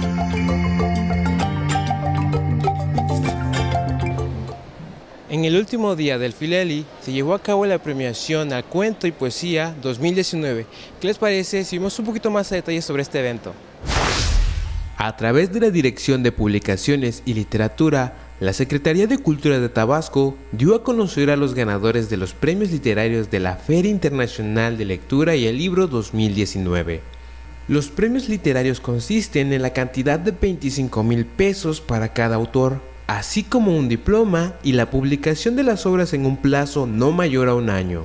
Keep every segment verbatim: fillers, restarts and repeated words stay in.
En el último día del Fileli se llevó a cabo la premiación a Cuento y Poesía dos mil diecinueve. ¿Qué les parece si vemos un poquito más a detalle sobre este evento? A través de la Dirección de Publicaciones y Literatura, la Secretaría de Cultura de Tabasco dio a conocer a los ganadores de los premios literarios de la Feria Internacional de Lectura y el Libro dos mil diecinueve. Los premios literarios consisten en la cantidad de veinticinco mil pesos para cada autor, así como un diploma y la publicación de las obras en un plazo no mayor a un año.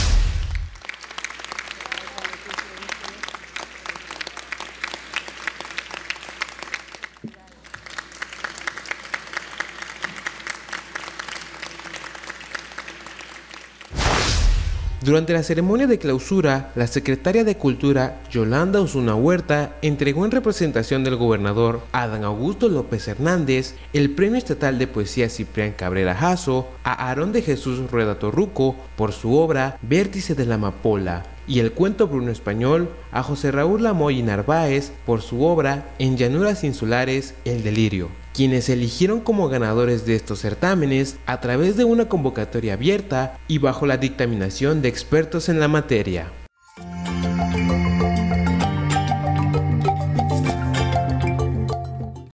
Durante la ceremonia de clausura, la secretaria de Cultura, Yolanda Osuna Huerta, entregó en representación del gobernador Adán Augusto López Hernández el Premio Estatal de Poesía Ciprián Cabrera Jasso a Aarón de Jesús Rueda Torruco por su obra Vértice de la Amapola y el cuento Bruno Español a José Raúl Lamoy Narváez por su obra En Llanuras Insulares El Delirio, quienes se eligieron como ganadores de estos certámenes a través de una convocatoria abierta y bajo la dictaminación de expertos en la materia.